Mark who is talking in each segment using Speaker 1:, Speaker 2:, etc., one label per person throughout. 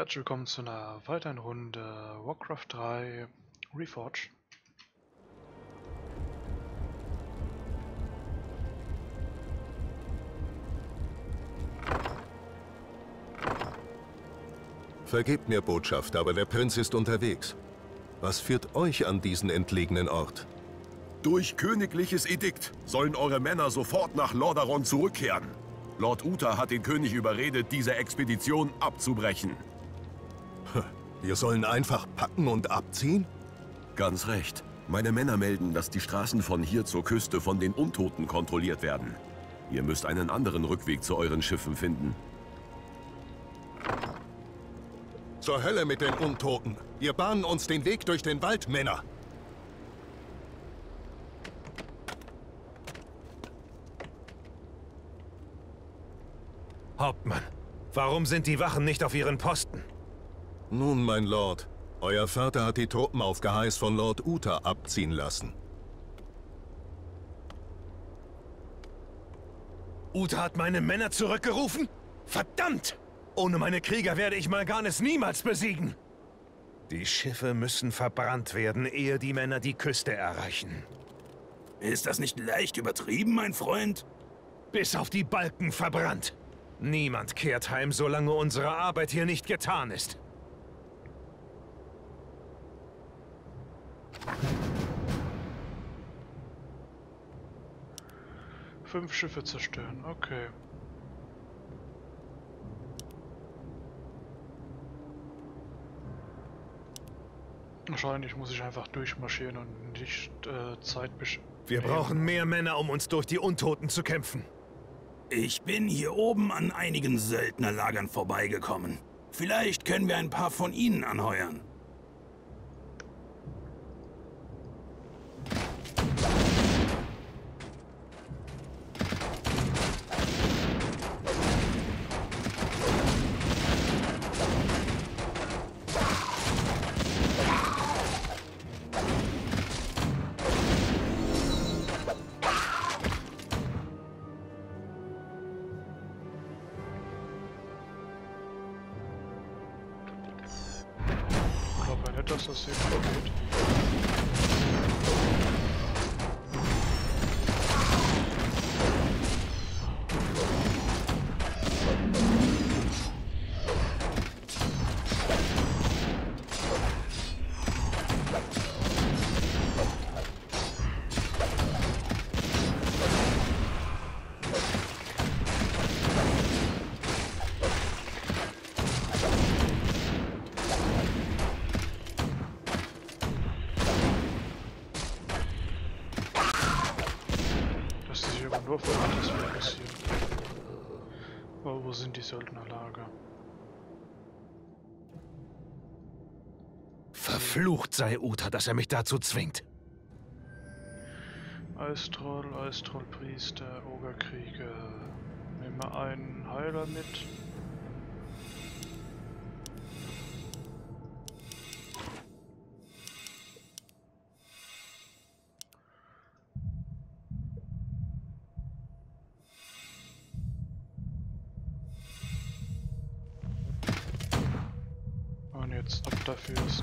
Speaker 1: Herzlich willkommen zu einer weiteren Runde Warcraft 3 Reforged.
Speaker 2: Vergebt mir, Botschafter, aber der Prinz ist unterwegs. Was führt euch an diesen entlegenen Ort?
Speaker 3: Durch königliches Edikt sollen eure Männer sofort nach Lordaeron zurückkehren. Lord Uther hat den König überredet, diese Expedition abzubrechen.
Speaker 2: Wir sollen einfach packen und abziehen?
Speaker 3: Ganz recht. Meine Männer melden, dass die Straßen von hier zur Küste von den Untoten kontrolliert werden. Ihr müsst einen anderen Rückweg zu euren Schiffen finden.
Speaker 2: Zur Hölle mit den Untoten! Wir bahnen uns den Weg durch den Wald, Männer!
Speaker 4: Hauptmann, warum sind die Wachen nicht auf ihren Posten?
Speaker 2: Nun, mein Lord, euer Vater hat die Truppen auf Geheiß von Lord Uther abziehen lassen.
Speaker 4: Uther hat meine Männer zurückgerufen? Verdammt! Ohne meine Krieger werde ich Mal'Ganis niemals besiegen! Die Schiffe müssen verbrannt werden, ehe die Männer die Küste erreichen.
Speaker 5: Ist das nicht leicht übertrieben, mein Freund?
Speaker 4: Bis auf die Balken verbrannt! Niemand kehrt heim, solange unsere Arbeit hier nicht getan ist.
Speaker 1: 5 Schiffe zerstören, okay. Wahrscheinlich muss ich einfach durchmarschieren und nicht Zeit
Speaker 4: Wir brauchen mehr Männer, um uns durch die Untoten zu kämpfen.
Speaker 5: Ich bin hier oben an einigen Söldnerlagern vorbeigekommen. Vielleicht können wir ein paar von ihnen anheuern.
Speaker 1: Dass das hier geht. Nur von anders wieder passiert. Aber wo sind die Söldnerlager?
Speaker 4: Verflucht sei Uther, dass er mich dazu zwingt.
Speaker 1: Eistroll-Priester, Ogerkrieger. Nehmen wir einen Heiler mit. Und jetzt ab dafür ist.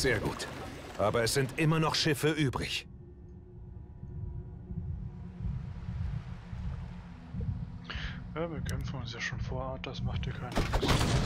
Speaker 4: Sehr gut. Aber es sind immer noch Schiffe übrig.
Speaker 1: Ja, wir kämpfen uns ja schon vor Ort, das macht dir keine Angst.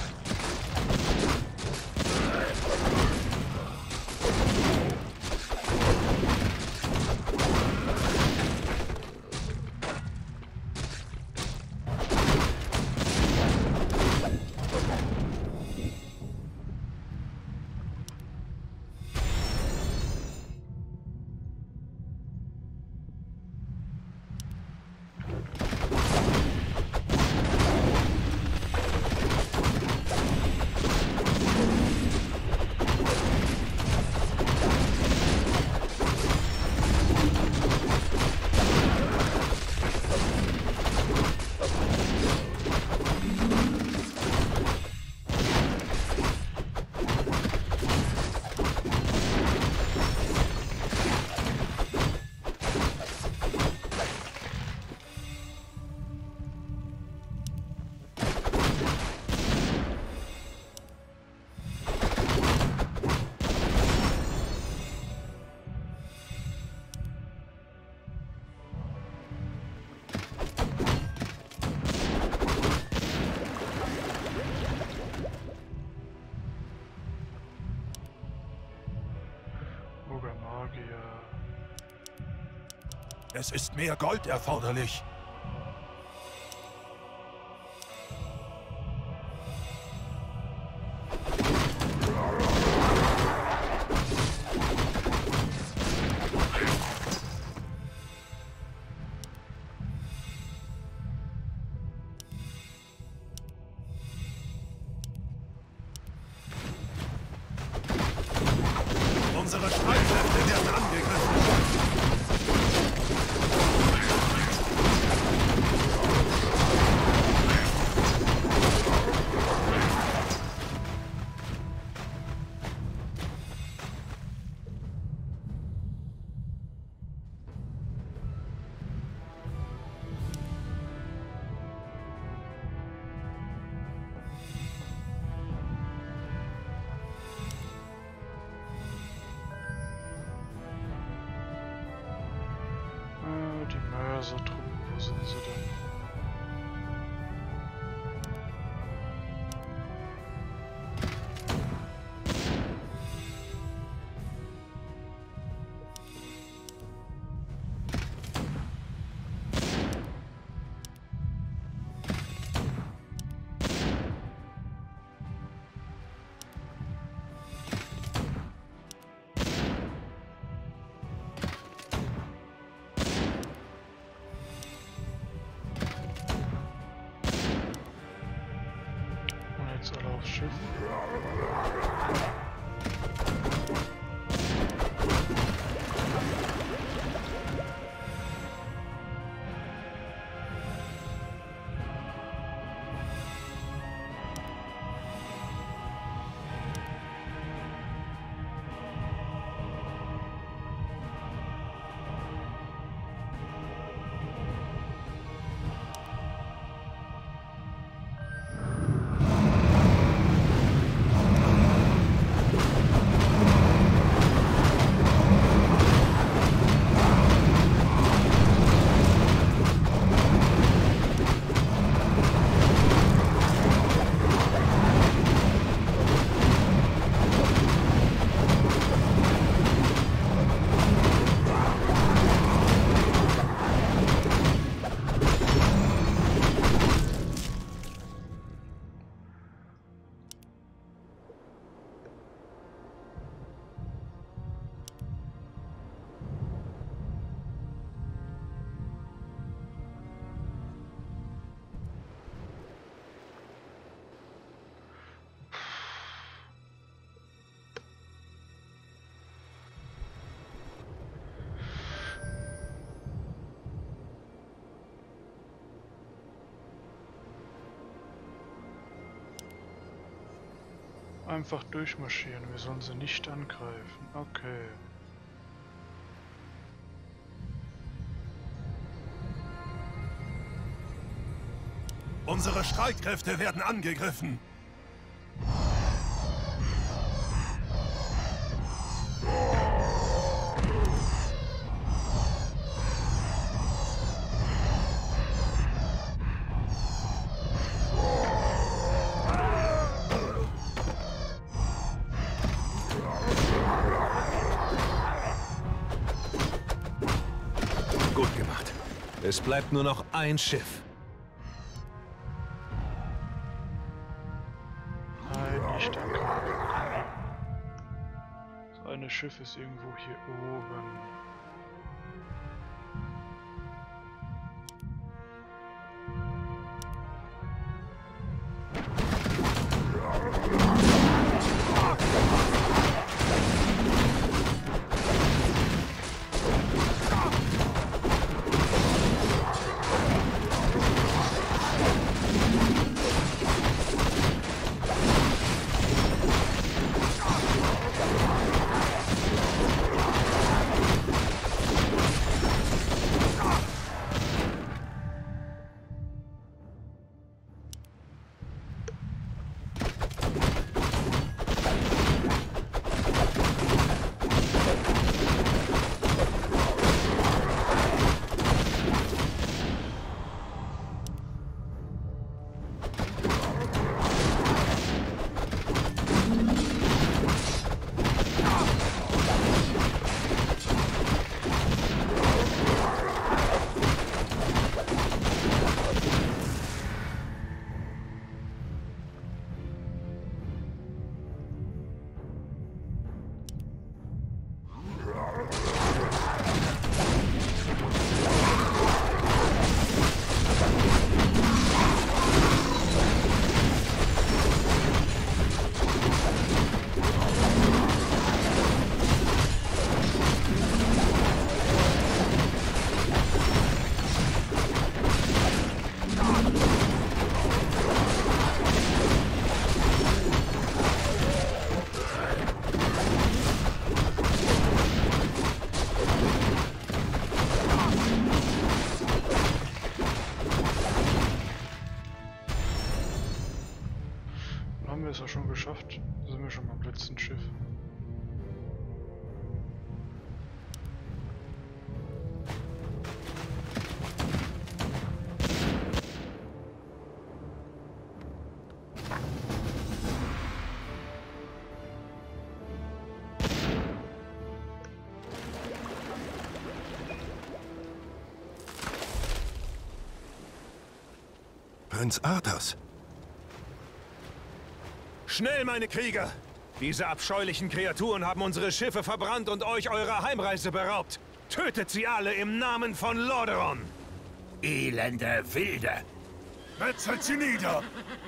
Speaker 3: Es ist mehr Gold erforderlich. Unsere Streitkräfte werden angegriffen.
Speaker 1: Die Mörsertruppen, wo sind sie denn? Alle aufs Schiff. Einfach durchmarschieren, wir sollen sie nicht angreifen. Okay.
Speaker 3: Unsere Streitkräfte werden angegriffen.
Speaker 4: Es bleibt nur noch ein Schiff.
Speaker 1: Nein, nicht danke. Das eine Schiff ist irgendwo hier oben. Haben wir es ja schon geschafft. Da sind wir schon beim letzten Schiff.
Speaker 2: Prinz Arthas.
Speaker 4: Schnell, meine Krieger! Diese abscheulichen Kreaturen haben unsere Schiffe verbrannt und euch eurer Heimreise beraubt. Tötet sie alle im Namen von Lordaeron!
Speaker 5: Elende Wilde!
Speaker 3: Metzelt sie nieder!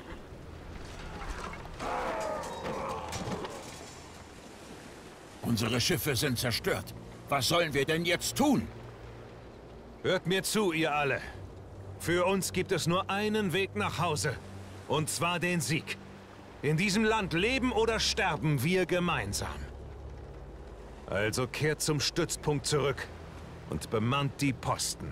Speaker 5: Unsere Schiffe sind zerstört. Was sollen wir denn jetzt tun?
Speaker 4: Hört mir zu, ihr alle. Für uns gibt es nur einen Weg nach Hause. Und zwar den Sieg. In diesem Land leben oder sterben wir gemeinsam. Also kehrt zum Stützpunkt zurück und bemannt die Posten.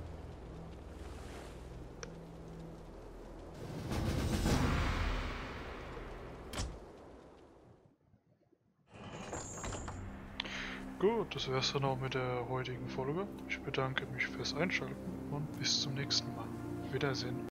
Speaker 1: Gut, das wär's dann auch mit der heutigen Folge. Ich bedanke mich fürs Einschalten und bis zum nächsten Mal. Wiedersehen.